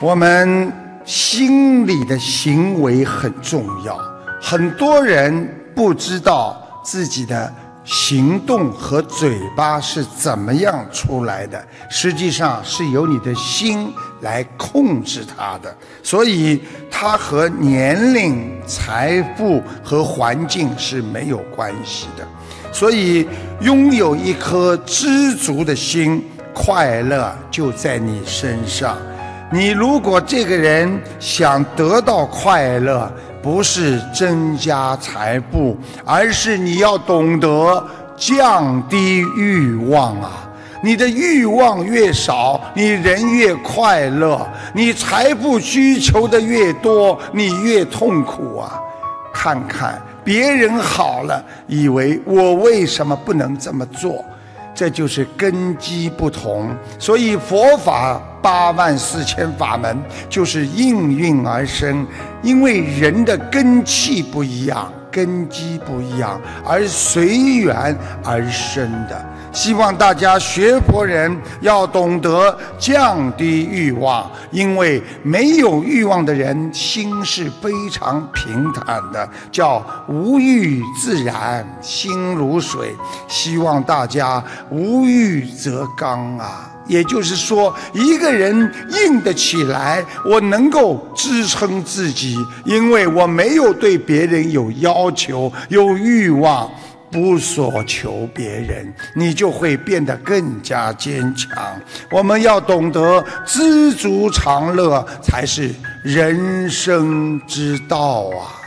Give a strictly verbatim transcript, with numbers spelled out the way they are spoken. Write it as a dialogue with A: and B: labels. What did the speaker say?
A: 我们心里的行为很重要，很多人不知道自己的行动和嘴巴是怎么样出来的，实际上是由你的心来控制它的，所以它和年龄、财富和环境是没有关系的。所以拥有一颗知足的心，快乐就在你身上。你如果这个人想得到快乐，不是增加财富，而是你要懂得降低欲望啊！你的欲望越少，你人越快乐；你财富需求的越多，你越痛苦啊！看看别人好了，以为我为什么不能这么做？这就是根基不同。所以佛法八万四千法门就是应运而生，因为人的根气不一样，根基不一样，而随缘而生的。希望大家学佛人要懂得降低欲望，因为没有欲望的人心是非常平坦的，叫无欲自然，心如水。希望大家无欲则刚啊！也就是说，一个人硬得起来，我能够支撑自己，因为我没有对别人有要求、有欲望，不所求别人，你就会变得更加坚强。我们要懂得知足常乐，才是人生之道啊！